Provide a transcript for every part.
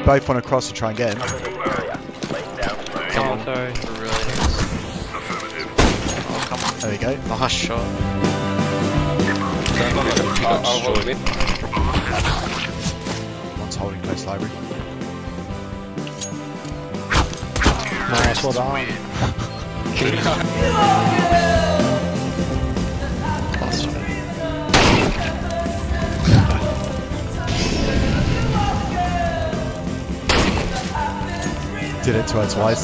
both want to cross and try and get him. Come on, sorry. Really oh, come on. There we go. Nice shot. One's holding close library. Nice, well done. Did it to her twice.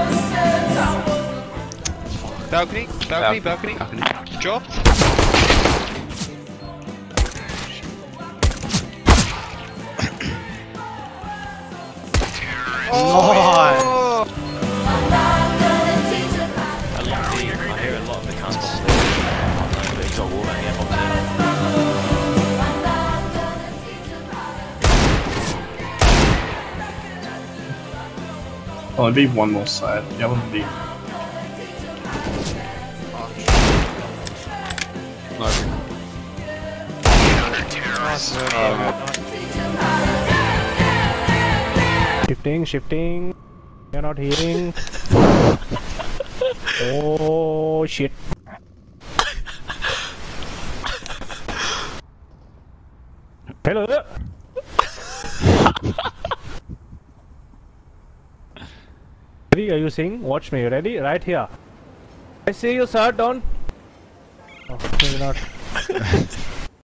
Balcony. Drop. Oh! I hear a lot of the cans. It's got wall hanging up on Oh, it'd be one more side. The other one would be. Shifting. You're not healing. Oh shit. Hello. Ready? Are you seeing? Watch me. Ready? Right here. I see you, sir. Don't. Oh, maybe not.